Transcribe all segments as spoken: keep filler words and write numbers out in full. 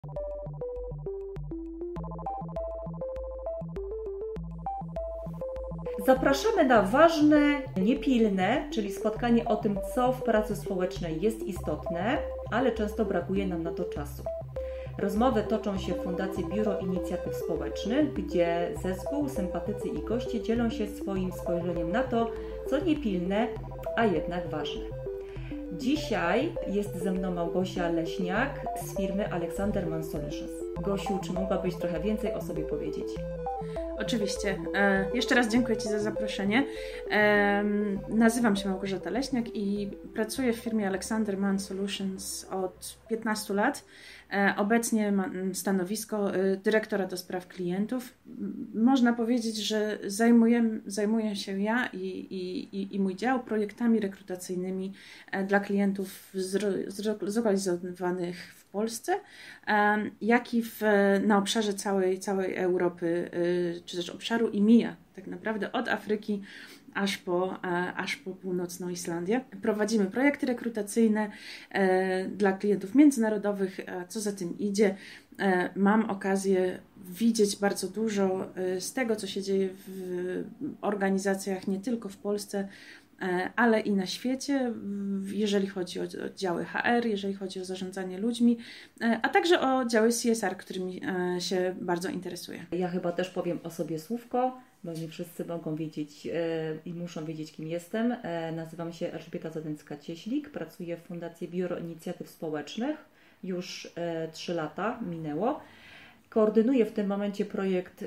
Zapraszamy na ważne, niepilne, czyli spotkanie o tym, co w pracy społecznej jest istotne, ale często brakuje nam na to czasu. Rozmowy toczą się w Fundacji Biuro Inicjatyw Społecznych, gdzie zespół, sympatycy i goście dzielą się swoim spojrzeniem na to, co niepilne, a jednak ważne. Dzisiaj jest ze mną Małgosia Leśniak z firmy Alexander Mann Solutions. Gosiu, czy mogłabyś trochę więcej o sobie powiedzieć? Oczywiście. E, jeszcze raz dziękuję Ci za zaproszenie. E, nazywam się Małgorzata Leśniak i pracuję w firmie Alexander Mann Solutions od piętnastu lat. E, obecnie mam stanowisko e, dyrektora do spraw klientów. Można powiedzieć, że zajmuję, zajmuję się ja i, i, i mój dział projektami rekrutacyjnymi e, dla klientów zro, zro, zlokalizowanych w Polsce, jak i w, na obszarze całej, całej Europy, czy też obszaru I M I A, tak naprawdę od Afryki aż po, aż po północną Islandię. Prowadzimy projekty rekrutacyjne dla klientów międzynarodowych, a co za tym idzie, mam okazję widzieć bardzo dużo z tego, co się dzieje w organizacjach nie tylko w Polsce, ale i na świecie, jeżeli chodzi o oddziały H R, jeżeli chodzi o zarządzanie ludźmi, a także o działy C S R, którymi się bardzo interesuję. Ja chyba też powiem o sobie słówko, bo nie wszyscy mogą wiedzieć i muszą wiedzieć, kim jestem. Nazywam się Elżbieta Zadęcka-Cieślik, pracuję w Fundacji Biuro Inicjatyw Społecznych. Już trzy lata minęło. Koordynuję w tym momencie projekt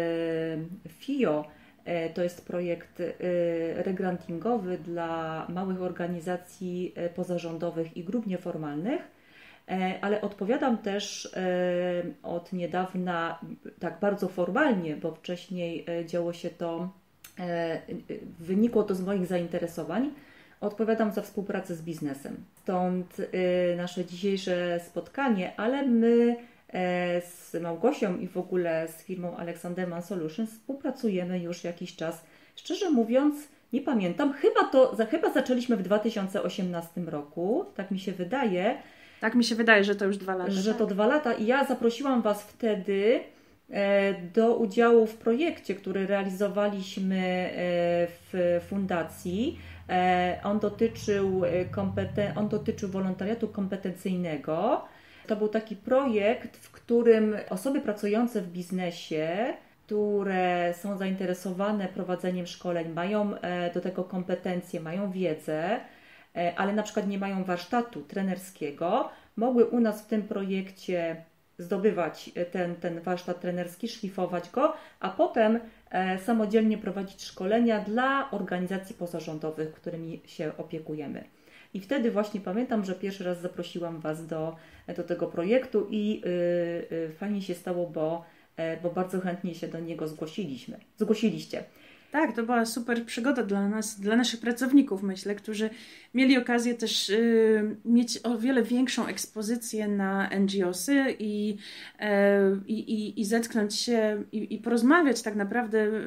F I O. To jest projekt regrantingowy dla małych organizacji pozarządowych i grup nieformalnych, ale odpowiadam też od niedawna tak bardzo formalnie, bo wcześniej działo się to, wynikło to z moich zainteresowań. Odpowiadam za współpracę z biznesem. Stąd nasze dzisiejsze spotkanie, ale my z Małgosią i w ogóle z firmą Alexander Mann Solutions współpracujemy już jakiś czas. Szczerze mówiąc, nie pamiętam, chyba to chyba zaczęliśmy w dwa tysiące osiemnastym roku, tak mi się wydaje. Tak mi się wydaje, że to już dwa lata. Że tak? to dwa lata i ja zaprosiłam Was wtedy do udziału w projekcie, który realizowaliśmy w fundacji. On dotyczył, kompeten- on dotyczył wolontariatu kompetencyjnego. To był taki projekt, w którym osoby pracujące w biznesie, które są zainteresowane prowadzeniem szkoleń, mają do tego kompetencje, mają wiedzę, ale na przykład nie mają warsztatu trenerskiego, mogły u nas w tym projekcie zdobywać ten, ten warsztat trenerski, szlifować go, a potem samodzielnie prowadzić szkolenia dla organizacji pozarządowych, którymi się opiekujemy. I wtedy właśnie pamiętam, że pierwszy raz zaprosiłam Was do, do tego projektu i yy, yy, fajnie się stało, bo, yy, bo bardzo chętnie się do niego zgłosiliśmy. Zgłosiliście. Tak, to była super przygoda dla nas, dla naszych pracowników, myślę, którzy mieli okazję też y, mieć o wiele większą ekspozycję na N G O sy i, y, i, i zetknąć się i, i porozmawiać tak naprawdę y,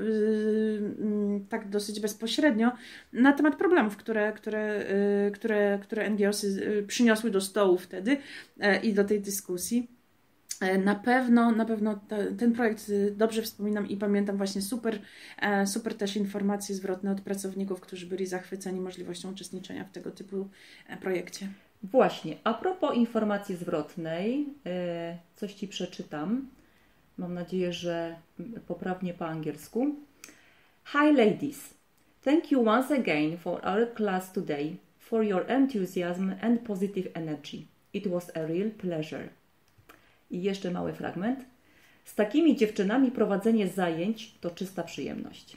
y, tak dosyć bezpośrednio na temat problemów, które, które, y, które, które N G O sy przyniosły do stołu wtedy y, i do tej dyskusji. Na pewno, na pewno ten projekt dobrze wspominam i pamiętam właśnie super, super też informacje zwrotne od pracowników, którzy byli zachwyceni możliwością uczestniczenia w tego typu projekcie. Właśnie, a propos informacji zwrotnej, coś Ci przeczytam. Mam nadzieję, że poprawnie po angielsku. Hi ladies, thank you once again for our class today, for your enthusiasm and positive energy. It was a real pleasure. I jeszcze mały fragment. Z takimi dziewczynami prowadzenie zajęć to czysta przyjemność.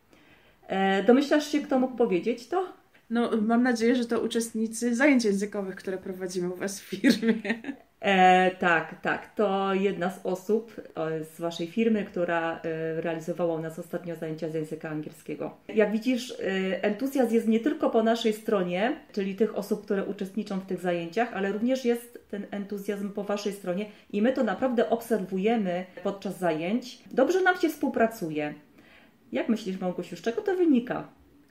E, domyślasz się, kto mógł powiedzieć to? No, mam nadzieję, że to uczestnicy zajęć językowych, które prowadzimy u Was w firmie. E, tak, tak. To jedna z osób z Waszej firmy, która realizowała u nas ostatnio zajęcia z języka angielskiego. Jak widzisz, entuzjazm jest nie tylko po naszej stronie, czyli tych osób, które uczestniczą w tych zajęciach, ale również jest ten entuzjazm po Waszej stronie i my to naprawdę obserwujemy podczas zajęć. Dobrze nam się współpracuje. Jak myślisz, Małgosiu, z czego to wynika?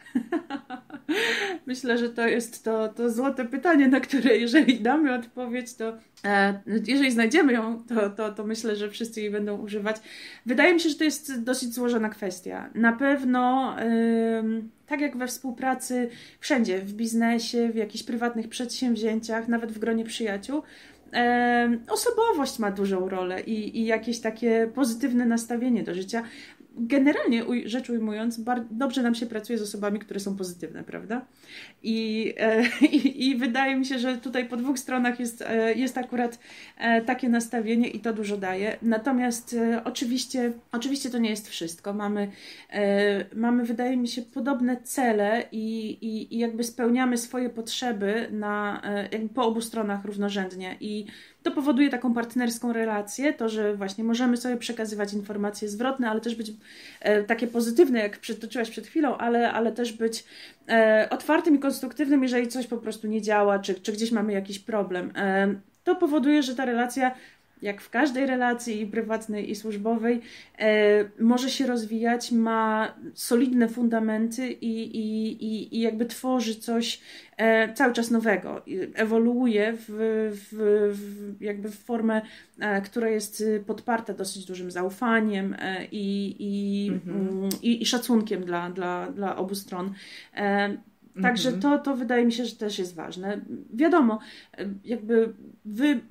Myślę, że to jest to, to złote pytanie, na które jeżeli damy odpowiedź, to e, jeżeli znajdziemy ją, to, to, to myślę, że wszyscy jej będą używać. Wydaje mi się, że to jest dosyć złożona kwestia. Na pewno, e, tak jak we współpracy, wszędzie, w biznesie, w jakichś prywatnych przedsięwzięciach, nawet w gronie przyjaciół, e, osobowość ma dużą rolę i, i jakieś takie pozytywne nastawienie do życia. Generalnie rzecz ujmując, bardzo dobrze nam się pracuje z osobami, które są pozytywne, prawda? I, e, i, i wydaje mi się, że tutaj po dwóch stronach jest, e, jest akurat e, takie nastawienie i to dużo daje. Natomiast e, oczywiście, oczywiście to nie jest wszystko. Mamy, e, mamy wydaje mi się, podobne cele i, i, i jakby spełniamy swoje potrzeby na, e, jakby po obu stronach równorzędnie i to powoduje taką partnerską relację, to, że właśnie możemy sobie przekazywać informacje zwrotne, ale też być e, takie pozytywne, jak przytoczyłaś przed chwilą, ale, ale też być e, otwartym i konstruktywnym, jeżeli coś po prostu nie działa, czy, czy gdzieś mamy jakiś problem. E, to powoduje, że ta relacja, jak w każdej relacji i prywatnej, i służbowej, e, może się rozwijać, ma solidne fundamenty i, i, i, i jakby tworzy coś e, cały czas nowego. Ewoluuje w, w, w, jakby w formę, e, która jest podparta dosyć dużym zaufaniem e, i, i, mhm. i, i szacunkiem dla, dla, dla obu stron. E, Także to, to wydaje mi się, że też jest ważne. Wiadomo, jakby wy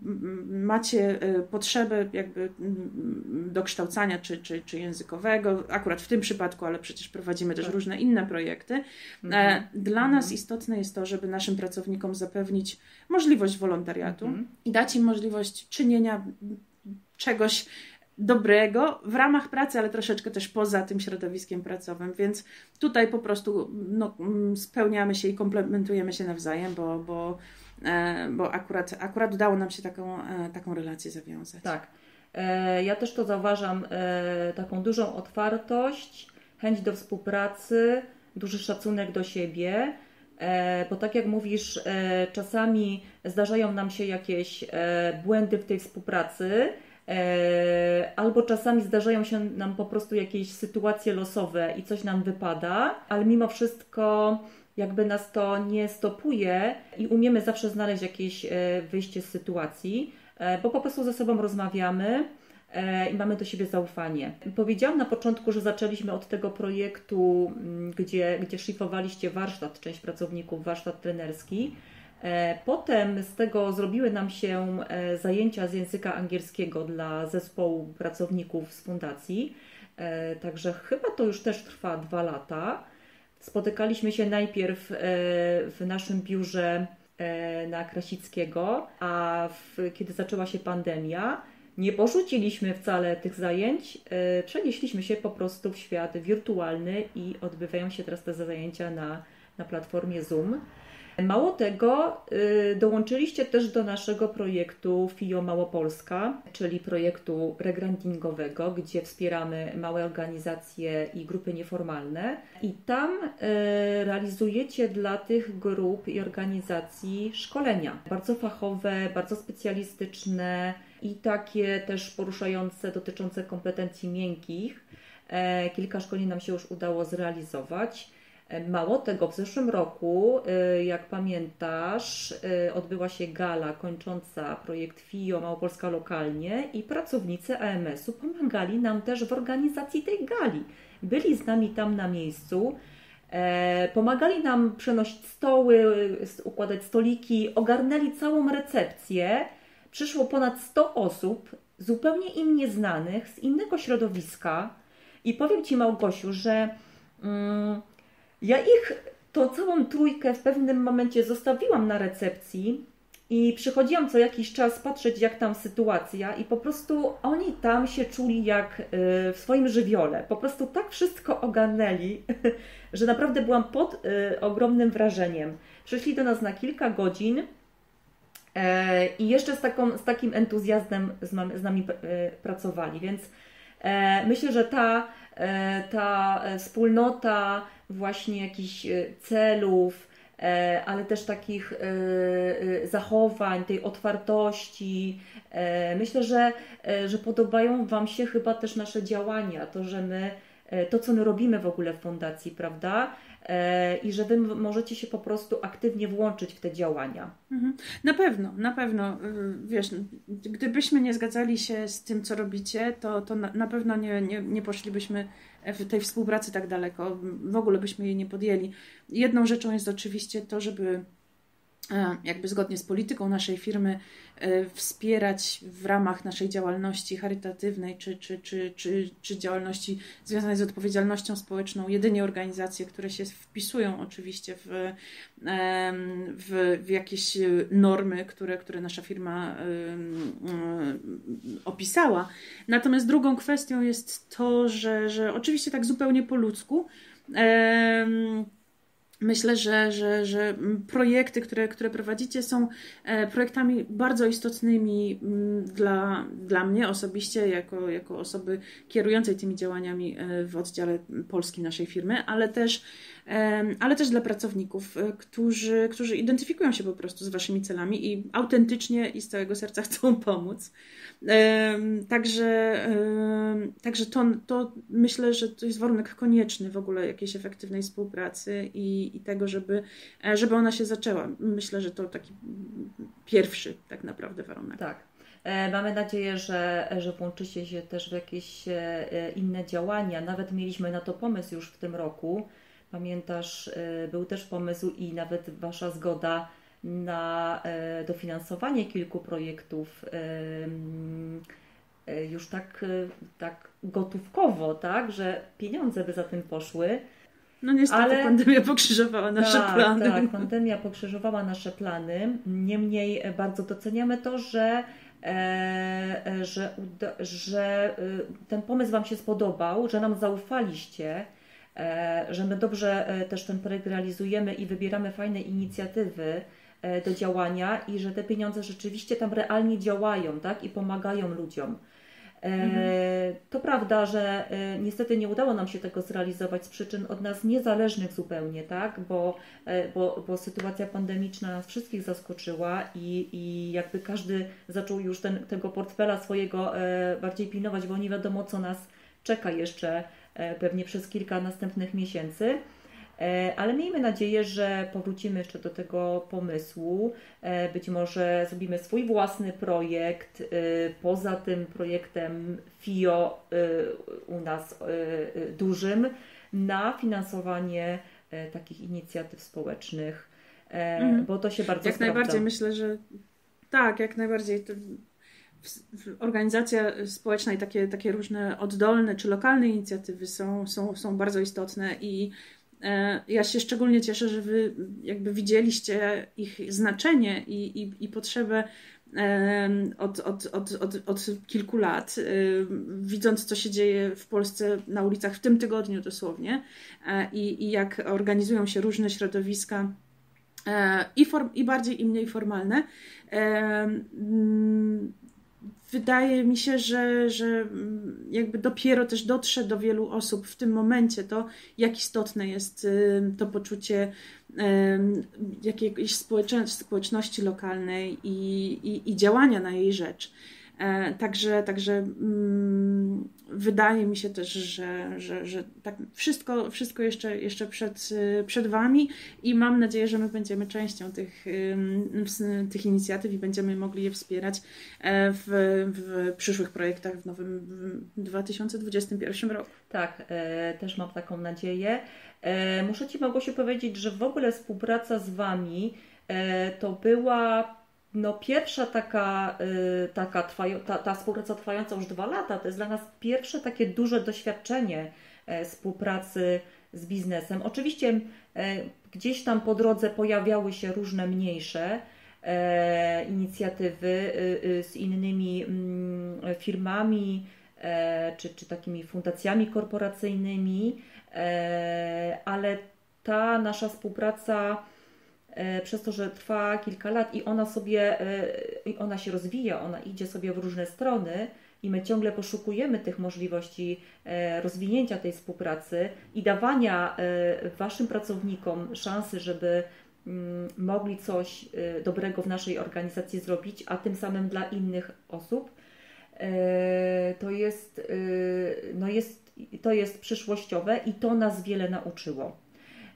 macie potrzebę jakby dokształcania czy, czy, czy językowego, akurat w tym przypadku, ale przecież prowadzimy też różne inne projekty. Mhm. Dla nas mhm. istotne jest to, żeby naszym pracownikom zapewnić możliwość wolontariatu mhm. i dać im możliwość czynienia czegoś dobrego w ramach pracy, ale troszeczkę też poza tym środowiskiem pracowym, więc tutaj po prostu no, spełniamy się i komplementujemy się nawzajem, bo, bo, e, bo akurat, akurat udało nam się taką, e, taką relację zawiązać. Tak. E, ja też to zauważam, e, taką dużą otwartość, chęć do współpracy, duży szacunek do siebie, e, bo tak jak mówisz, e, czasami zdarzają nam się jakieś e, błędy w tej współpracy, albo czasami zdarzają się nam po prostu jakieś sytuacje losowe i coś nam wypada, ale mimo wszystko jakby nas to nie stopuje i umiemy zawsze znaleźć jakieś wyjście z sytuacji, bo po prostu ze sobą rozmawiamy i mamy do siebie zaufanie. Powiedziałam na początku, że zaczęliśmy od tego projektu, gdzie, gdzie szlifowaliście warsztat, część pracowników, warsztat trenerski. Potem z tego zrobiły nam się zajęcia z języka angielskiego dla zespołu pracowników z fundacji. Także chyba to już też trwa dwa lata. Spotykaliśmy się najpierw w naszym biurze na Krasickiego, a w, kiedy zaczęła się pandemia, nie porzuciliśmy wcale tych zajęć. Przenieśliśmy się po prostu w świat wirtualny i odbywają się teraz te zajęcia na, na platformie Zoom. Mało tego, dołączyliście też do naszego projektu F I O Małopolska, czyli projektu rebrandingowego, gdzie wspieramy małe organizacje i grupy nieformalne. I tam realizujecie dla tych grup i organizacji szkolenia. Bardzo fachowe, bardzo specjalistyczne i takie też poruszające, dotyczące kompetencji miękkich. Kilka szkoleń nam się już udało zrealizować. Mało tego, w zeszłym roku, jak pamiętasz, odbyła się gala kończąca projekt F I O Małopolska lokalnie i pracownicy A M S-u pomagali nam też w organizacji tej gali. Byli z nami tam na miejscu, pomagali nam przenosić stoły, układać stoliki, ogarnęli całą recepcję. Przyszło ponad sto osób, zupełnie im nieznanych, z innego środowiska i powiem Ci, Małgosiu, że... Mm, Ja ich, tą całą trójkę w pewnym momencie zostawiłam na recepcji i przychodziłam co jakiś czas patrzeć, jak tam sytuacja i po prostu oni tam się czuli jak w swoim żywiole. Po prostu tak wszystko ogarnęli, że naprawdę byłam pod ogromnym wrażeniem. Przyszli do nas na kilka godzin i jeszcze z, taką, z takim entuzjazmem z nami, z nami pracowali, więc myślę, że ta, ta wspólnota właśnie jakichś celów, ale też takich zachowań, tej otwartości. Myślę, że, że podobają Wam się chyba też nasze działania, to, że my, to co my robimy w ogóle w fundacji, prawda? i że Wy możecie się po prostu aktywnie włączyć w te działania. Na pewno, na pewno. Wiesz, gdybyśmy nie zgadzali się z tym, co robicie, to, to na, na pewno nie, nie, nie poszlibyśmy w tej współpracy tak daleko. W ogóle byśmy jej nie podjęli. Jedną rzeczą jest oczywiście to, żeby jakby zgodnie z polityką naszej firmy wspierać w ramach naszej działalności charytatywnej czy, czy, czy, czy, czy działalności związanej z odpowiedzialnością społeczną jedynie organizacje, które się wpisują oczywiście w, w, w jakieś normy, które, które nasza firma opisała. Natomiast drugą kwestią jest to, że, że oczywiście tak zupełnie po ludzku myślę, że, że, że projekty, które, które prowadzicie, są projektami bardzo istotnymi dla, dla mnie osobiście, jako, jako osoby kierującej tymi działaniami w oddziale polskim naszej firmy, ale też, ale też dla pracowników, którzy, którzy identyfikują się po prostu z Waszymi celami i autentycznie i z całego serca chcą pomóc. Także, także to, to myślę, że to jest warunek konieczny w ogóle jakiejś efektywnej współpracy i, i tego, żeby, żeby ona się zaczęła. Myślę, że to taki pierwszy tak naprawdę warunek. Tak. Mamy nadzieję, że, że włączycie się też w jakieś inne działania. Nawet mieliśmy na to pomysł już w tym roku. Pamiętasz, był też pomysł i nawet Wasza zgoda na dofinansowanie kilku projektów już tak, tak gotówkowo, tak, że pieniądze by za tym poszły. No niestety ale pandemia pokrzyżowała nasze tak, plany. Tak, pandemia pokrzyżowała nasze plany. Niemniej bardzo doceniamy to, że, e, że, że ten pomysł Wam się spodobał, że nam zaufaliście, e, że my dobrze też ten projekt realizujemy i wybieramy fajne inicjatywy do działania i że te pieniądze rzeczywiście tam realnie działają, tak, i pomagają ludziom. Mhm. To prawda, że niestety nie udało nam się tego zrealizować z przyczyn od nas niezależnych zupełnie, tak? Bo, bo, bo sytuacja pandemiczna nas wszystkich zaskoczyła i, i jakby każdy zaczął już ten, tego portfela swojego bardziej pilnować, bo nie wiadomo, co nas czeka jeszcze pewnie przez kilka następnych miesięcy. Ale miejmy nadzieję, że powrócimy jeszcze do tego pomysłu. Być może zrobimy swój własny projekt poza tym projektem F I O u nas dużym na finansowanie takich inicjatyw społecznych, mhm. bo to się bardzo Jak sprawdza. najbardziej myślę, że tak, jak najbardziej. To organizacja społeczna i takie, takie różne oddolne czy lokalne inicjatywy są, są, są bardzo istotne i ja się szczególnie cieszę, że Wy jakby widzieliście ich znaczenie i, i, i potrzebę od, od, od, od, od kilku lat, widząc, co się dzieje w Polsce na ulicach w tym tygodniu dosłownie i, i jak organizują się różne środowiska i, form, i bardziej i mniej formalne. Wydaje mi się, że, że jakby dopiero też dotrze do wielu osób w tym momencie to, jak istotne jest to poczucie jakiejś społeczności lokalnej i, i, i działania na jej rzecz. Także, także mm, wydaje mi się też, że, że, że tak wszystko, wszystko jeszcze, jeszcze przed, przed Wami i mam nadzieję, że my będziemy częścią tych, tych inicjatyw i będziemy mogli je wspierać w, w przyszłych projektach w nowym dwa tysiące dwudziestym pierwszym roku. Tak, e, też mam taką nadzieję. E, muszę Ci, Małgosiu, powiedzieć, że w ogóle współpraca z Wami e, to była No pierwsza taka, taka ta, ta współpraca trwająca już dwa lata, to jest dla nas pierwsze takie duże doświadczenie współpracy z biznesem. Oczywiście gdzieś tam po drodze pojawiały się różne mniejsze inicjatywy z innymi firmami czy, czy takimi fundacjami korporacyjnymi, ale ta nasza współpraca przez to, że trwa kilka lat i ona sobie, i ona się rozwija, ona idzie sobie w różne strony i my ciągle poszukujemy tych możliwości rozwinięcia tej współpracy i dawania Waszym pracownikom szansy, żeby mogli coś dobrego w naszej organizacji zrobić, a tym samym dla innych osób, to jest, no jest, to jest przyszłościowe i to nas wiele nauczyło.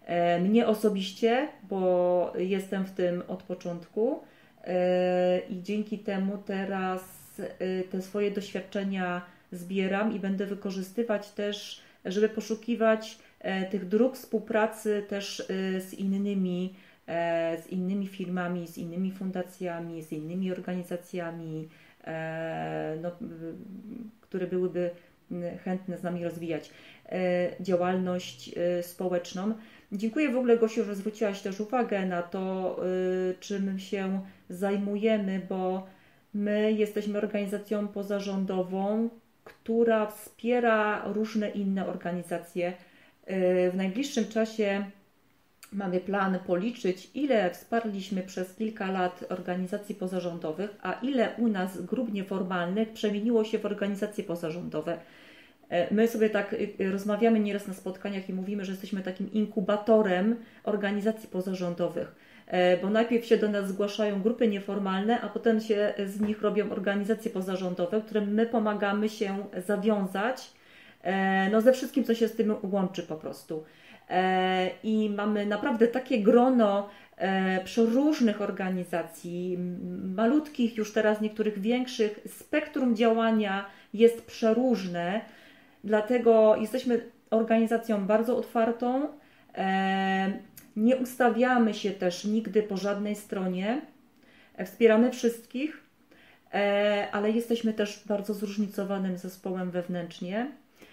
Mnie osobiście, bo jestem w tym od początku i dzięki temu teraz te swoje doświadczenia zbieram i będę wykorzystywać też, żeby poszukiwać tych dróg współpracy też z innymi, z innymi firmami, z innymi fundacjami, z innymi organizacjami, no, które byłyby chętne z nami rozwijać działalność społeczną. Dziękuję w ogóle, Gosiu, że zwróciłaś też uwagę na to, czym się zajmujemy, bo my jesteśmy organizacją pozarządową, która wspiera różne inne organizacje. W najbliższym czasie mamy plan policzyć, ile wsparliśmy przez kilka lat organizacji pozarządowych, a ile u nas grup nieformalnych przemieniło się w organizacje pozarządowe. My sobie tak rozmawiamy nieraz na spotkaniach i mówimy, że jesteśmy takim inkubatorem organizacji pozarządowych, bo najpierw się do nas zgłaszają grupy nieformalne, a potem się z nich robią organizacje pozarządowe, którym my pomagamy się zawiązać, no ze wszystkim, co się z tym łączy po prostu. I mamy naprawdę takie grono przeróżnych organizacji, malutkich, już teraz niektórych większych, spektrum działania jest przeróżne, dlatego jesteśmy organizacją bardzo otwartą, nie ustawiamy się też nigdy po żadnej stronie, wspieramy wszystkich, ale jesteśmy też bardzo zróżnicowanym zespołem wewnętrznie.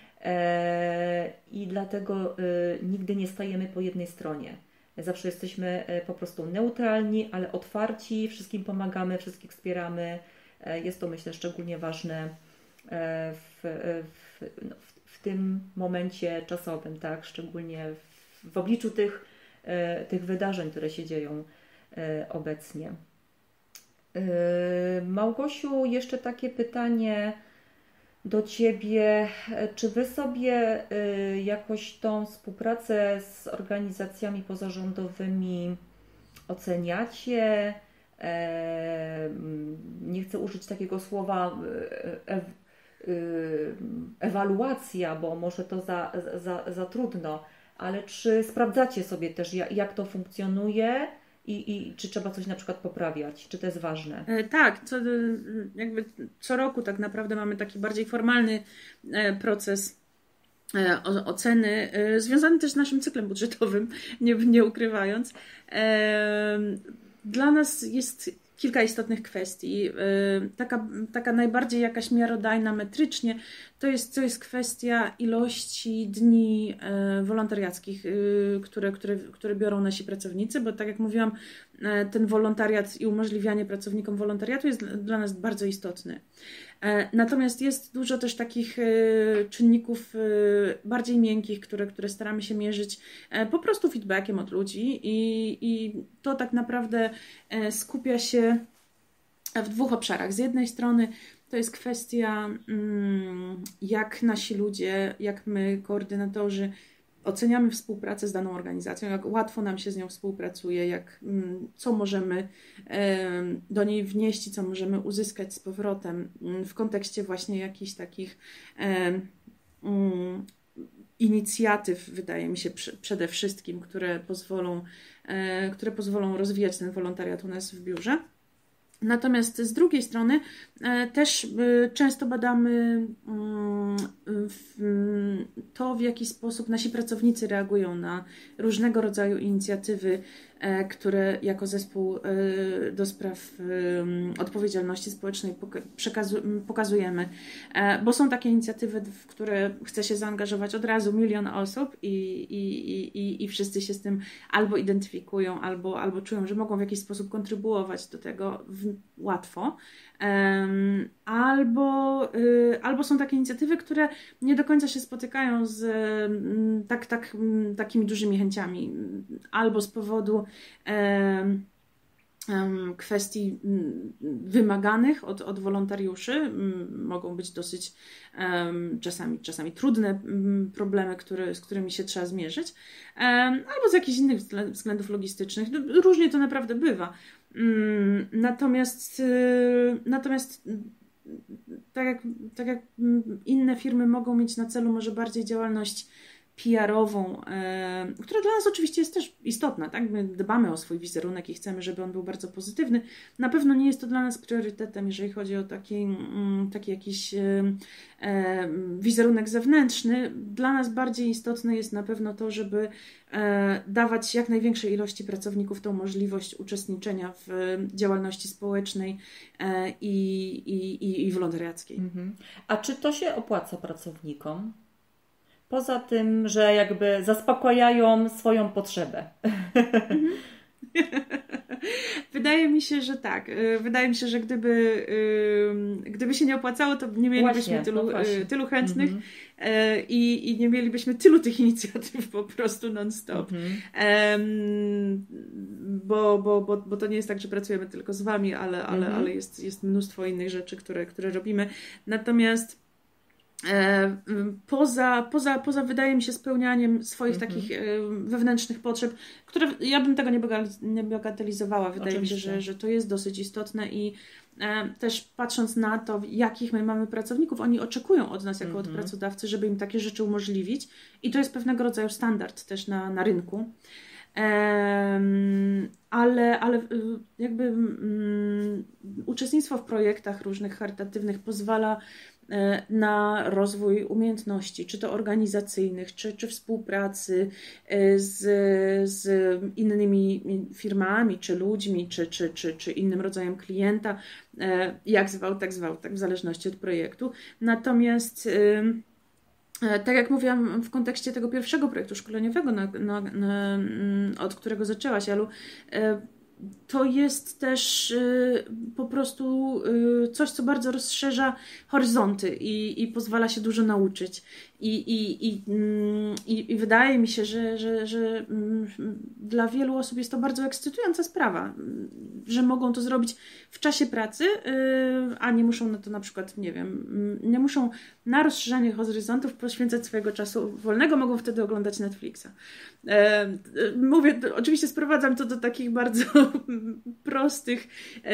I dlatego nigdy nie stajemy po jednej stronie. Zawsze jesteśmy po prostu neutralni, ale otwarci, wszystkim pomagamy, wszystkich wspieramy. Jest to, myślę, szczególnie ważne w, w, no, w tym momencie czasowym, tak? Szczególnie w, w obliczu tych, tych wydarzeń, które się dzieją obecnie. Małgosiu, jeszcze takie pytanie do Ciebie. Czy Wy sobie jakoś tą współpracę z organizacjami pozarządowymi oceniacie? Nie chcę użyć takiego słowa e ewaluacja, bo może to za, za, za trudno, ale czy sprawdzacie sobie też, jak to funkcjonuje? I, I czy trzeba coś na przykład poprawiać? Czy to jest ważne? Tak, co, jakby co roku tak naprawdę mamy taki bardziej formalny proces oceny, związany też z naszym cyklem budżetowym, nie, nie ukrywając. Dla nas jest kilka istotnych kwestii. Taka, taka najbardziej jakaś miarodajna metrycznie to jest, to jest kwestia ilości dni wolontariackich, które, które, które biorą nasi pracownicy, bo tak jak mówiłam, ten wolontariat i umożliwianie pracownikom wolontariatu jest dla nas bardzo istotny. Natomiast jest dużo też takich czynników bardziej miękkich, które, które staramy się mierzyć po prostu feedbackiem od ludzi i, i to tak naprawdę skupia się w dwóch obszarach. Z jednej strony to jest kwestia, jak nasi ludzie, jak my, koordynatorzy, oceniamy współpracę z daną organizacją, jak łatwo nam się z nią współpracuje, jak, co możemy do niej wnieść i co możemy uzyskać z powrotem w kontekście właśnie jakichś takich inicjatyw, wydaje mi się, przede wszystkim, które pozwolą, które pozwolą rozwijać ten wolontariat u nas w biurze. Natomiast z drugiej strony też często badamy to, w jaki sposób nasi pracownicy reagują na różnego rodzaju inicjatywy, które jako zespół do spraw odpowiedzialności społecznej pokazujemy. Bo są takie inicjatywy, w które chce się zaangażować od razu milion osób i, i, i, i wszyscy się z tym albo identyfikują, albo, albo czują, że mogą w jakiś sposób kontrybuować do tego w, łatwo. Albo, albo są takie inicjatywy, które nie do końca się spotykają z tak, tak, takimi dużymi chęciami. Albo z powodu kwestii wymaganych od, od wolontariuszy. Mogą być dosyć czasami, czasami trudne problemy, które, z którymi się trzeba zmierzyć. Albo z jakichś innych względów logistycznych. Różnie to naprawdę bywa. Natomiast, natomiast tak jak, tak jak inne firmy mogą mieć na celu może bardziej działalność P R-ową, e, która dla nas oczywiście jest też istotna, tak? My dbamy o swój wizerunek i chcemy, żeby on był bardzo pozytywny. Na pewno nie jest to dla nas priorytetem, jeżeli chodzi o taki, mm, taki jakiś e, e, wizerunek zewnętrzny. Dla nas bardziej istotne jest na pewno to, żeby e, dawać jak największej ilości pracowników tą możliwość uczestniczenia w działalności społecznej e, i, i, i, i wolontariackiej. Mhm. A czy to się opłaca pracownikom? Poza tym, że jakby zaspokajają swoją potrzebę. Mhm. Wydaje mi się, że tak. Wydaje mi się, że gdyby, gdyby się nie opłacało, to nie mielibyśmy właśnie, tylu, no tylu chętnych mm-hmm. i, i nie mielibyśmy tylu tych inicjatyw po prostu non-stop. Mm-hmm. Um, bo, bo, bo, bo to nie jest tak, że pracujemy tylko z Wami, ale, ale, mm-hmm. ale jest, jest mnóstwo innych rzeczy, które, które robimy. Natomiast Poza, poza, poza wydaje mi się spełnianiem swoich mm-hmm. takich wewnętrznych potrzeb, które ja bym tego nie bagatelizowała. Wydaje Oczywiście. mi się, że, że to jest dosyć istotne i e, też patrząc na to, jakich my mamy pracowników, oni oczekują od nas jako mm-hmm. od pracodawcy, żeby im takie rzeczy umożliwić i to jest pewnego rodzaju standard też na, na rynku. Um, ale, ale jakby um, uczestnictwo w projektach różnych charytatywnych pozwala na rozwój umiejętności, czy to organizacyjnych, czy, czy współpracy z, z innymi firmami, czy ludźmi, czy, czy, czy, czy innym rodzajem klienta, jak zwał, tak zwał, tak w zależności od projektu. Natomiast tak jak mówiłam w kontekście tego pierwszego projektu szkoleniowego, na, na, na, od którego zaczęłaś, Elu, to jest też y, po prostu y, coś, co bardzo rozszerza horyzonty i, i pozwala się dużo nauczyć. I, i, i, i, i wydaje mi się, że, że, że dla wielu osób jest to bardzo ekscytująca sprawa, że mogą to zrobić w czasie pracy, a nie muszą na to na przykład, nie wiem, nie muszą na rozszerzanie horyzontów poświęcać swojego czasu wolnego, mogą wtedy oglądać Netflixa. Mówię, oczywiście sprowadzam to do takich bardzo prostych,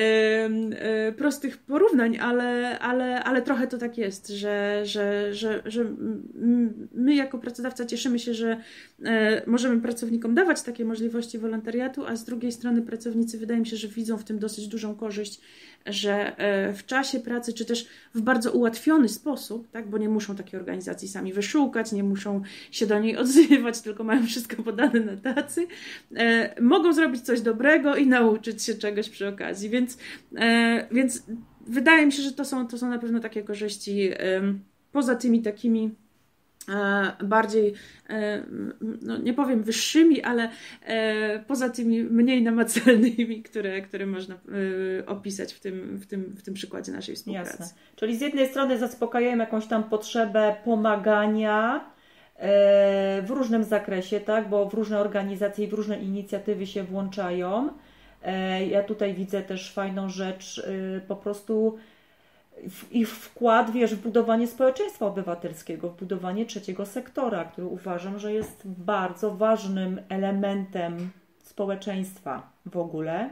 prostych porównań, ale, ale, ale trochę to tak jest, że, że, że, że my jako pracodawca cieszymy się, że możemy pracownikom dawać takie możliwości wolontariatu, a z drugiej strony pracownicy wydaje mi się, że widzą w tym dosyć dużą korzyść, że w czasie pracy, czy też w bardzo ułatwiony sposób, tak, bo nie muszą takiej organizacji sami wyszukać, nie muszą się do niej odzywać, tylko mają wszystko podane na tacy, e, mogą zrobić coś dobrego i nauczyć się czegoś przy okazji, więc, e, więc wydaje mi się, że to są, to są na pewno takie korzyści e, poza tymi takimi bardziej, no nie powiem wyższymi, ale poza tymi mniej namacalnymi, które, które można opisać w tym, w tym, w tym przykładzie naszej współpracy. Jasne. Czyli z jednej strony zaspokajamy jakąś tam potrzebę pomagania w różnym zakresie, tak, bo w różne organizacje i w różne inicjatywy się włączają. Ja tutaj widzę też fajną rzecz, po prostu ich wkład, wiesz, w budowanie społeczeństwa obywatelskiego, w budowanie trzeciego sektora, który uważam, że jest bardzo ważnym elementem społeczeństwa w ogóle.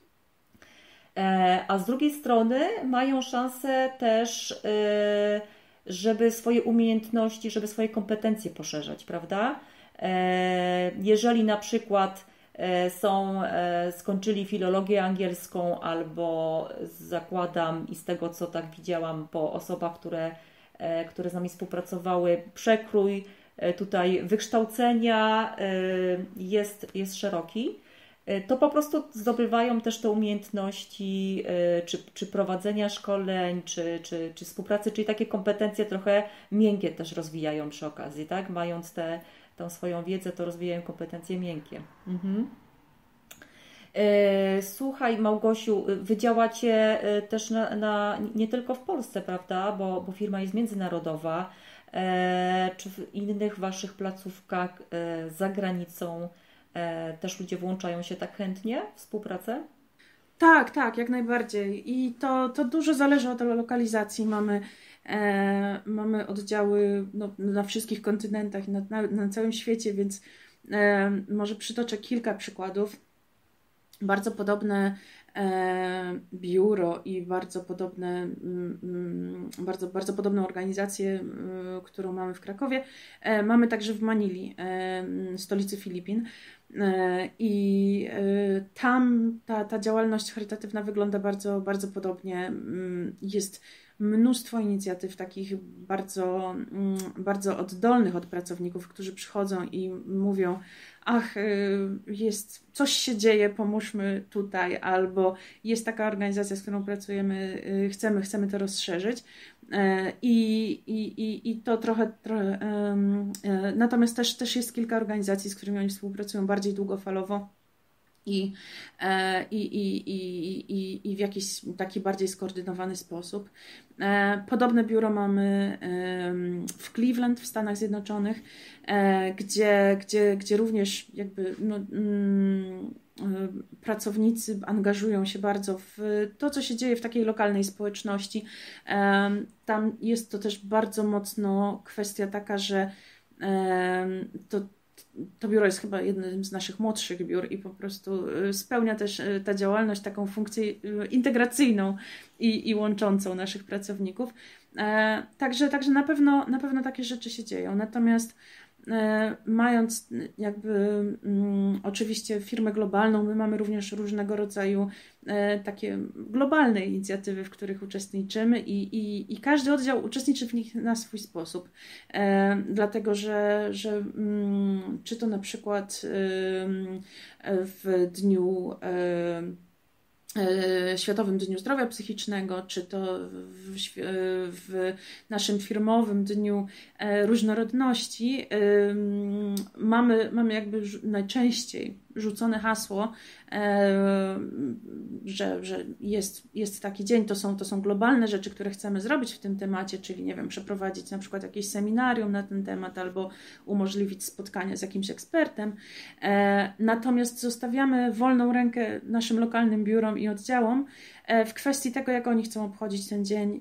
A z drugiej strony mają szansę też, żeby swoje umiejętności, żeby swoje kompetencje poszerzać, prawda? Jeżeli na przykład są, skończyli filologię angielską albo zakładam i z tego, co tak widziałam po osobach, które, które z nami współpracowały, przekrój tutaj wykształcenia jest, jest szeroki, to po prostu zdobywają też te umiejętności czy, czy prowadzenia szkoleń, czy, czy, czy współpracy, czyli takie kompetencje trochę miękkie też rozwijają przy okazji, tak? Mając te tą swoją wiedzę, to rozwijają kompetencje miękkie. Mhm. Słuchaj, Małgosiu, wy działacie też na, na, nie tylko w Polsce, prawda, bo, bo firma jest międzynarodowa. Czy w innych Waszych placówkach za granicą też ludzie włączają się tak chętnie w współpracę? Tak, tak, jak najbardziej. I to, to dużo zależy od lokalizacji. Mamy E, mamy oddziały no, na wszystkich kontynentach i na, na, na całym świecie, więc e, może przytoczę kilka przykładów. bardzo podobne e, biuro i bardzo podobne, mm, bardzo, bardzo podobną organizację, y, którą mamy w Krakowie, e, mamy także w Manili, e, stolicy Filipin. E, I e, tam ta, ta działalność charytatywna wygląda bardzo, bardzo podobnie. Mm, Jest mnóstwo inicjatyw takich bardzo, mm, bardzo oddolnych od pracowników, którzy przychodzą i mówią: ach, y, jest, coś się dzieje, pomóżmy tutaj, albo jest taka organizacja, z którą pracujemy, y, chcemy, chcemy to rozszerzyć. E, I, i, i, i to trochę, trochę em, e, natomiast też, też jest kilka organizacji, z którymi oni współpracują bardziej długofalowo i, e, i, i, i, i, i w jakiś taki bardziej skoordynowany sposób. E, Podobne biuro mamy em, w Cleveland w Stanach Zjednoczonych, e, gdzie, gdzie, gdzie również jakby no, mm, e, pracownicy angażują się bardzo w to, co się dzieje w takiej lokalnej społeczności. Em, Tam jest to też bardzo mocno kwestia taka, że em, to To biuro jest chyba jednym z naszych młodszych biur i po prostu y, spełnia też y, ta działalność taką funkcję y, integracyjną i, i łączącą naszych pracowników. E, Także, także na pewno, na pewno takie rzeczy się dzieją. Natomiast e, mając jakby mm, oczywiście firmę globalną, my mamy również różnego rodzaju e, takie globalne inicjatywy, w których uczestniczymy i, i, i każdy oddział uczestniczy w nich na swój sposób. E, dlatego, że, że mm, czy to na przykład e, w dniu e, Światowym Dniu Zdrowia Psychicznego, czy to w, w naszym firmowym Dniu Różnorodności, mamy, mamy jakby najczęściej rzucone hasło, że, że jest, jest taki dzień, to są, to są globalne rzeczy, które chcemy zrobić w tym temacie, czyli nie wiem, przeprowadzić na przykład jakieś seminarium na ten temat albo umożliwić spotkanie z jakimś ekspertem. Natomiast zostawiamy wolną rękę naszym lokalnym biurom i oddziałom w kwestii tego, jak oni chcą obchodzić ten dzień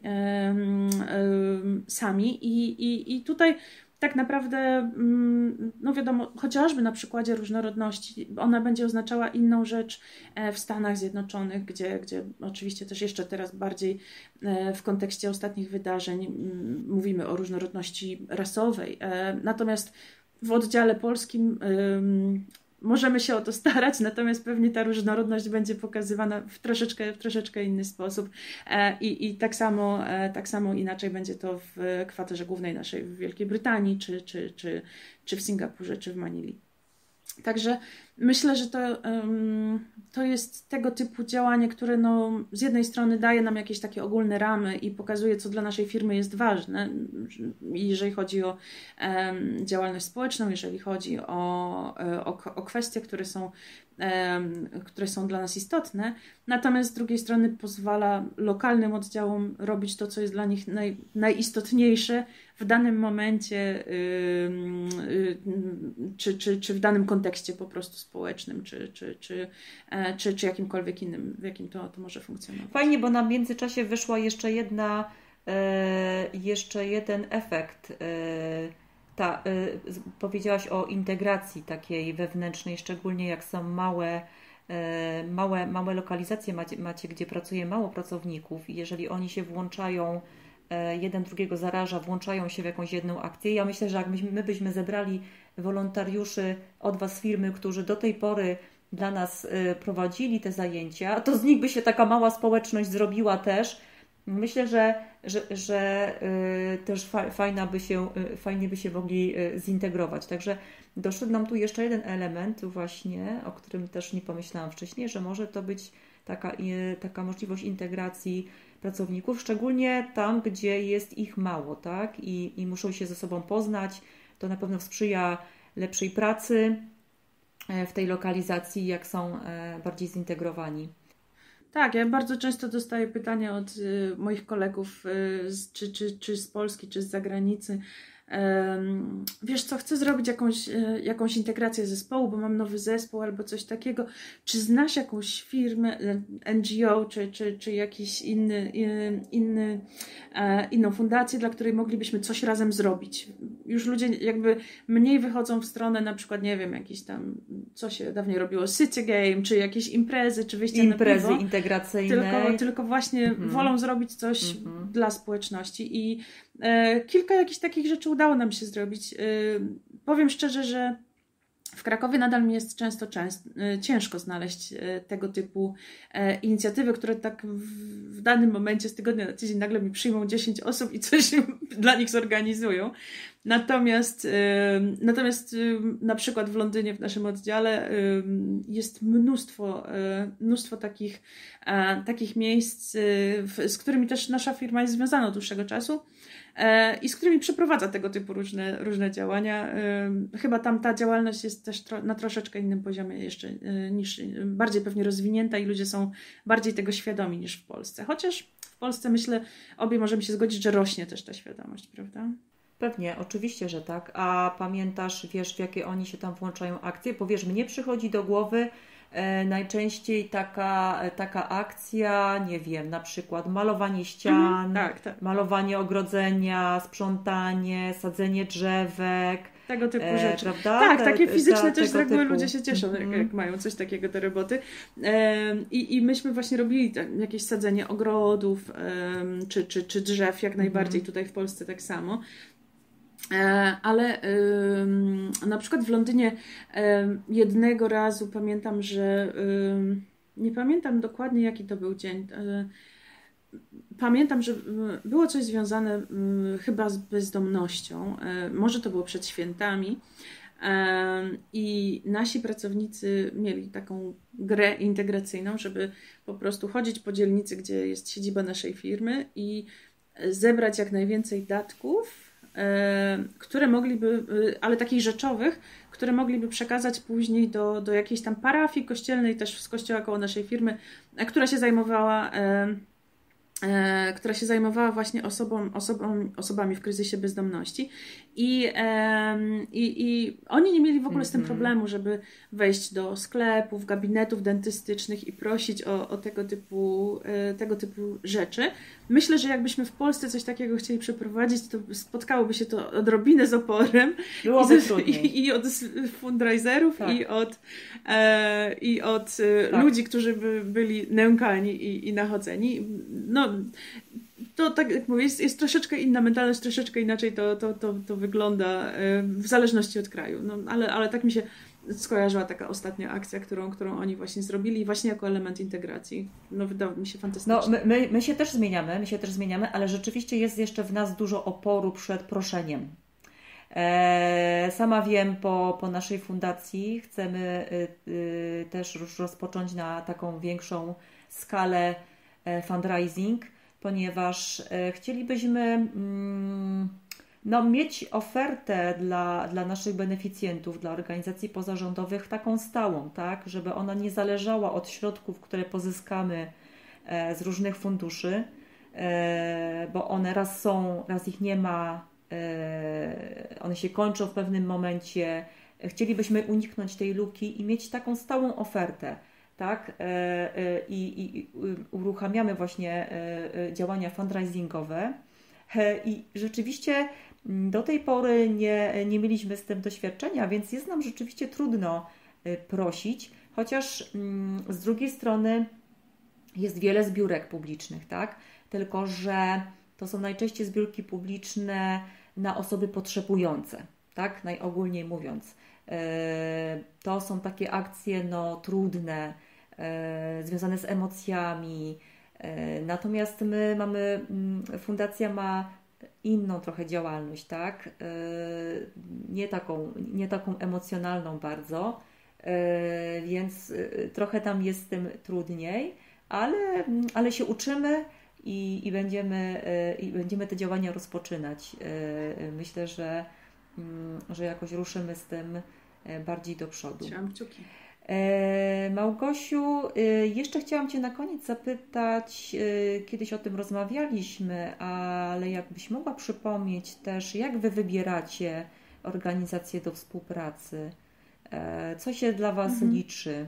sami i, i, i tutaj tak naprawdę, no wiadomo, chociażby na przykładzie różnorodności, ona będzie oznaczała inną rzecz w Stanach Zjednoczonych, gdzie, gdzie oczywiście też jeszcze teraz bardziej w kontekście ostatnich wydarzeń mówimy o różnorodności rasowej. Natomiast w oddziale polskim możemy się o to starać, natomiast pewnie ta różnorodność będzie pokazywana w troszeczkę, w troszeczkę inny sposób i, i tak samo, tak samo inaczej będzie to w kwaterze głównej naszej w Wielkiej Brytanii, czy, czy, czy, czy w Singapurze, czy w Manili. Także myślę, że to, to jest tego typu działanie, które no, z jednej strony daje nam jakieś takie ogólne ramy i pokazuje, co dla naszej firmy jest ważne, jeżeli chodzi o działalność społeczną, jeżeli chodzi o, o, o kwestie, które są, które są dla nas istotne, natomiast z drugiej strony pozwala lokalnym oddziałom robić to, co jest dla nich naj, najistotniejsze w danym momencie, czy, czy, czy w danym kontekście po prostu społecznym, czy, czy, czy, czy, czy jakimkolwiek innym, w jakim to, to może funkcjonować. Fajnie, bo nam w międzyczasie wyszła jeszcze jedna, e, jeszcze jeden efekt. E, ta, e, powiedziałaś o integracji takiej wewnętrznej, szczególnie jak są małe, e, małe, małe lokalizacje macie, macie, gdzie pracuje mało pracowników i jeżeli oni się włączają, e, jeden drugiego zaraża, włączają się w jakąś jedną akcję. Ja myślę, że jak my, my byśmy zebrali wolontariuszy od Was z firmy, którzy do tej pory dla nas prowadzili te zajęcia, to z nich by się taka mała społeczność zrobiła też. Myślę, że, że, że też fajna by się, fajnie by się mogli zintegrować. Także doszedł nam tu jeszcze jeden element właśnie, o którym też nie pomyślałam wcześniej, że może to być taka, taka możliwość integracji pracowników, szczególnie tam, gdzie jest ich mało, tak? I, i muszą się ze sobą poznać. To na pewno sprzyja lepszej pracy w tej lokalizacji, jak są bardziej zintegrowani. Tak, ja bardzo często dostaję pytania od y, moich kolegów, y, z, czy, czy, czy z Polski, czy z zagranicy, wiesz co, chcę zrobić jakąś, jakąś integrację zespołu, bo mam nowy zespół albo coś takiego. Czy znasz jakąś firmę, N G O, czy, czy, czy jakiś inny, inny, inną fundację, dla której moglibyśmy coś razem zrobić? Już ludzie jakby mniej wychodzą w stronę na przykład, nie wiem, jakiś tam, co się dawniej robiło, City Game, czy jakieś imprezy, czy wyjście imprezy na piwo. integracyjne. Tylko, tylko właśnie mhm. wolą zrobić coś mhm. dla społeczności i e, kilka jakichś takich rzeczy udało nam się zrobić. E, powiem szczerze, że w Krakowie nadal mi jest często, często ciężko znaleźć tego typu inicjatywy, które tak w, w danym momencie z tygodnia na tydzień nagle mi przyjmą dziesięć osób i coś dla nich zorganizują. Natomiast, natomiast na przykład w Londynie w naszym oddziale jest mnóstwo, mnóstwo takich, takich miejsc, z którymi też nasza firma jest związana od dłuższego czasu i z którymi przeprowadza tego typu różne, różne działania. Chyba tam ta działalność jest też tro, na troszeczkę innym poziomie jeszcze niż, bardziej pewnie rozwinięta i ludzie są bardziej tego świadomi niż w Polsce. Chociaż w Polsce myślę, obie możemy się zgodzić, że rośnie też ta świadomość, prawda? Pewnie, oczywiście, że tak. A pamiętasz, wiesz, w jakie oni się tam włączają akcje? Bo wiesz, mnie przychodzi do głowy e, najczęściej taka, taka akcja, nie wiem, na przykład malowanie ścian, mhm, tak, tak. malowanie ogrodzenia, sprzątanie, sadzenie drzewek. Tego typu e, rzeczy. Prawda? Tak, Te, takie fizyczne ta, też z reguły typu. ludzie się cieszą, mm-hmm. jak, jak mają coś takiego do roboty. E, i, I myśmy właśnie robili tak, jakieś sadzenie ogrodów e, czy, czy, czy drzew, jak najbardziej, mm-hmm. tutaj w Polsce tak samo. Ale na przykład w Londynie jednego razu pamiętam, że nie pamiętam dokładnie jaki to był dzień. Pamiętam, że było coś związane chyba z bezdomnością. Może to było przed świętami. I nasi pracownicy mieli taką grę integracyjną, żeby po prostu chodzić po dzielnicy, gdzie jest siedziba naszej firmy i zebrać jak najwięcej datków, które mogliby, ale takich rzeczowych, które mogliby przekazać później do, do jakiejś tam parafii kościelnej, też z kościoła koło naszej firmy, która się zajmowała, e, która się zajmowała właśnie osobą, osobą, osobami w kryzysie bezdomności. I, e, i, i oni nie mieli w ogóle mm-hmm. z tym problemu, żeby wejść do sklepów, gabinetów dentystycznych i prosić o, o tego typu, e, tego typu rzeczy. Myślę, że jakbyśmy w Polsce coś takiego chcieli przeprowadzić, to spotkałoby się to odrobinę z oporem. Byłoby I, trudniej. I, i od fundraiserów, tak. i od, e, i od tak. ludzi, którzy by byli nękani i, i nachodzeni. No, to tak jak mówię, jest, jest troszeczkę inna mentalność, troszeczkę inaczej to, to, to, to wygląda w zależności od kraju. No, ale, ale tak mi się skojarzyła taka ostatnia akcja, którą, którą oni właśnie zrobili, właśnie jako element integracji. No wydało mi się fantastycznie. No, my, my, my się też zmieniamy, my się też zmieniamy, ale rzeczywiście jest jeszcze w nas dużo oporu przed proszeniem. E, sama wiem, po, po naszej fundacji chcemy y, y, też już rozpocząć na taką większą skalę e, fundraising, ponieważ e, chcielibyśmy mm, no, mieć ofertę dla, dla naszych beneficjentów, dla organizacji pozarządowych taką stałą, tak, żeby ona nie zależała od środków, które pozyskamy e, z różnych funduszy, e, bo one raz są, raz ich nie ma, e, one się kończą w pewnym momencie. Chcielibyśmy uniknąć tej luki i mieć taką stałą ofertę. Tak, i, i uruchamiamy właśnie działania fundraisingowe i rzeczywiście do tej pory nie, nie mieliśmy z tym doświadczenia, więc jest nam rzeczywiście trudno prosić, chociaż z drugiej strony jest wiele zbiórek publicznych, tak, tylko że to są najczęściej zbiórki publiczne na osoby potrzebujące, tak, najogólniej mówiąc. To są takie akcje no, trudne, e, związane z emocjami. E, natomiast my mamy, fundacja ma inną trochę działalność, tak? E, nie taką, nie taką emocjonalną bardzo, e, więc trochę tam jest z tym trudniej, ale, ale się uczymy i, i, będziemy, e, i będziemy te działania rozpoczynać. E, myślę, że że jakoś ruszymy z tym bardziej do przodu. Trzymam kciuki. Małgosiu, jeszcze chciałam Cię na koniec zapytać, kiedyś o tym rozmawialiśmy, ale jakbyś mogła przypomnieć też, jak Wy wybieracie organizacje do współpracy? Co się dla Was mhm. liczy?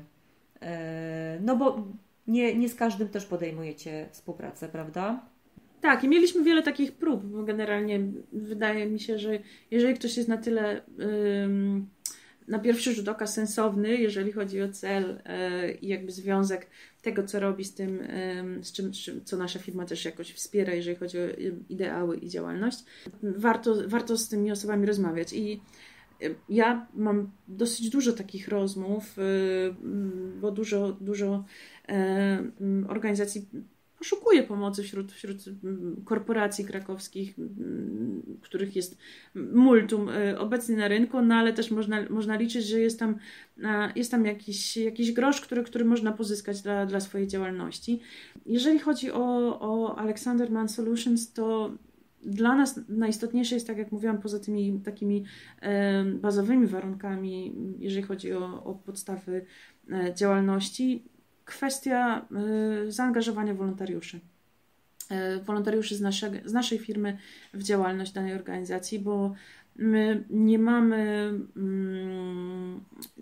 No bo nie, nie z każdym też podejmujecie współpracę, prawda? Tak, i mieliśmy wiele takich prób, bo generalnie wydaje mi się, że jeżeli ktoś jest na tyle ym, na pierwszy rzut oka sensowny, jeżeli chodzi o cel i yy, jakby związek tego, co robi z tym, yy, z czym, czym, co nasza firma też jakoś wspiera, jeżeli chodzi o ideały i działalność, warto, warto z tymi osobami rozmawiać. I ja mam dosyć dużo takich rozmów, bo dużo, dużo organizacji poszukuje pomocy wśród, wśród korporacji krakowskich, których jest multum obecnie na rynku, no ale też można, można liczyć, że jest tam, jest tam jakiś, jakiś grosz, który, który można pozyskać dla, dla swojej działalności. Jeżeli chodzi o, o Alexander Mann Solutions, to dla nas najistotniejsze jest, tak jak mówiłam, poza tymi takimi e, bazowymi warunkami, jeżeli chodzi o, o podstawy e, działalności, kwestia e, zaangażowania wolontariuszy. E, wolontariuszy z, naszego, z naszej firmy w działalność danej organizacji, bo my nie mamy mm,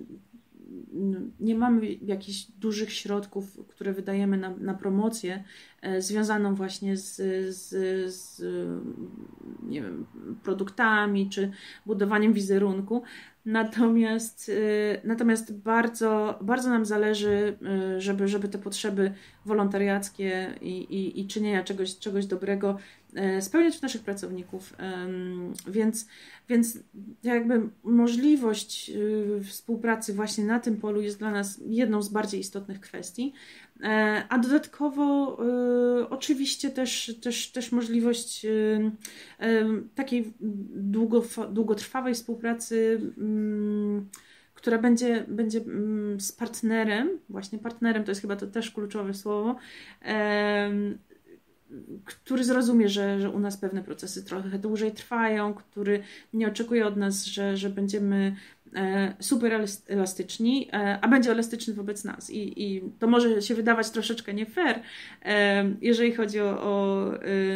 nie mamy jakichś dużych środków, które wydajemy na, na promocję e, związaną właśnie z, z, z nie wiem, produktami czy budowaniem wizerunku. Natomiast, e, natomiast bardzo, bardzo nam zależy, e, żeby, żeby te potrzeby wolontariackie i, i, i czynienia czegoś, czegoś dobrego e, spełniać w naszych pracowników. E, więc, więc jakby możliwość e, współpracy właśnie na tym polu jest dla nas jedną z bardziej istotnych kwestii. E, a dodatkowo e, oczywiście też, też, też możliwość e, e, takiej długo, długotrwałej współpracy, m, która będzie, będzie z partnerem, właśnie partnerem to jest chyba to też kluczowe słowo, e, który zrozumie, że, że u nas pewne procesy trochę dłużej trwają, który nie oczekuje od nas, że, że będziemy e, super elastyczni, e, a będzie elastyczny wobec nas. I, i to może się wydawać troszeczkę nie fair, e, jeżeli chodzi o, o,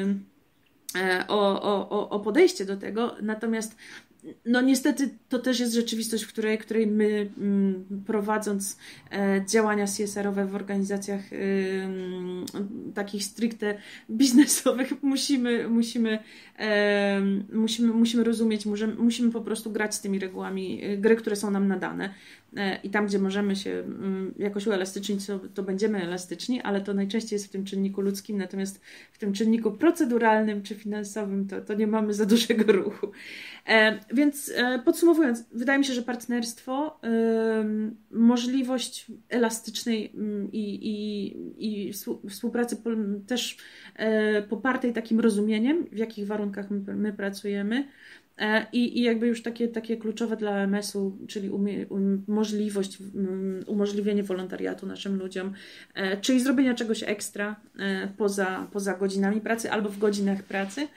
e, o, o, o podejście do tego, natomiast no niestety to też jest rzeczywistość, w której, której my m, prowadząc e, działania C S R-owe w organizacjach e, m, takich stricte biznesowych musimy, musimy, e, musimy, musimy rozumieć, musimy, musimy po prostu grać z tymi regułami gry, które są nam nadane. E, I tam, gdzie możemy się m, jakoś uelastycznić, to, to będziemy elastyczni, ale to najczęściej jest w tym czynniku ludzkim, natomiast w tym czynniku proceduralnym czy finansowym to, to nie mamy za dużego ruchu. E, Więc podsumowując, wydaje mi się, że partnerstwo, możliwość elastycznej i, i, i współpracy też popartej takim rozumieniem, w jakich warunkach my, my pracujemy i, i jakby już takie, takie kluczowe dla O M S-u, czyli umie, um, możliwość, um, umożliwienie wolontariatu naszym ludziom, czyli zrobienia czegoś ekstra poza, poza godzinami pracy albo w godzinach pracy.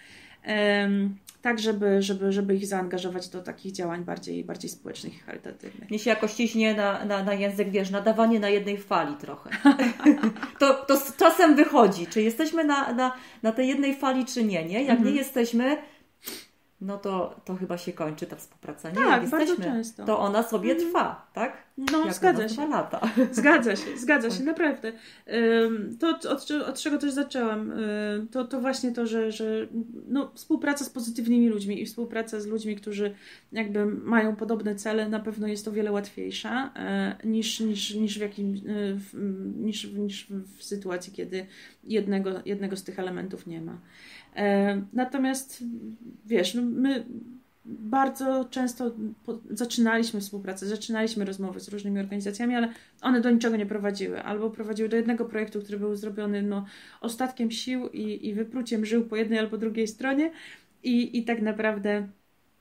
Tak, żeby, żeby, żeby ich zaangażować do takich działań bardziej, bardziej społecznych i charytatywnych. Mnie się jakoś ciśnie na, na, na język, wiesz, nadawanie na jednej fali trochę. to, to z czasem wychodzi, czy jesteśmy na, na, na tej jednej fali, czy nie, nie? Jak mhm. nie jesteśmy, no to, to chyba się kończy ta współpraca. Nie, tak, jak bardzo jesteśmy, często. to ona sobie mhm. trwa, tak? No, jak zgadza się. Lata. Zgadza się, zgadza się, naprawdę. To, od, od czego też zaczęłam, to, to właśnie to, że, że no, współpraca z pozytywnymi ludźmi i współpraca z ludźmi, którzy jakby mają podobne cele, na pewno jest o wiele łatwiejsza niż, niż, niż, w, jakim, niż, niż w sytuacji, kiedy jednego, jednego z tych elementów nie ma. Natomiast wiesz, no my bardzo często po, zaczynaliśmy współpracę, zaczynaliśmy rozmowy z różnymi organizacjami, ale one do niczego nie prowadziły. Albo prowadziły do jednego projektu, który był zrobiony no, ostatkiem sił i, i wypruciem żył po jednej albo drugiej stronie i, i tak naprawdę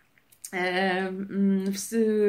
e, w,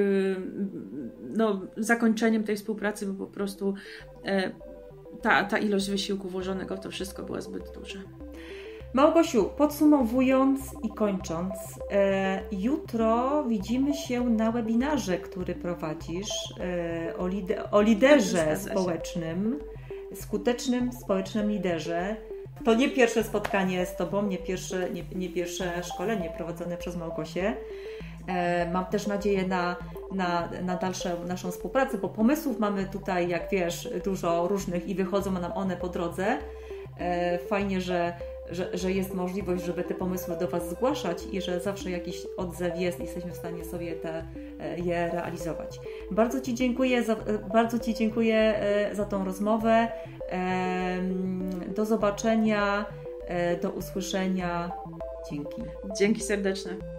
no, zakończeniem tej współpracy był po prostu e, ta, ta ilość wysiłku włożonego w to wszystko była zbyt duża. Małgosiu, podsumowując i kończąc, e, jutro widzimy się na webinarze, który prowadzisz e, o, lider, o liderze społecznym, skutecznym społecznym liderze. To nie pierwsze spotkanie z Tobą, nie pierwsze, nie, nie pierwsze szkolenie prowadzone przez Małgosię. E, mam też nadzieję na, na, na dalszą naszą współpracę, bo pomysłów mamy tutaj, jak wiesz, dużo różnych i wychodzą nam one po drodze. E, fajnie, że Że, że jest możliwość, żeby te pomysły do Was zgłaszać i że zawsze jakiś odzew jest i jesteśmy w stanie sobie te, je realizować. Bardzo Ci dziękuję za, bardzo Ci dziękuję za tą rozmowę. Do zobaczenia, do usłyszenia. Dzięki. Dzięki serdeczne.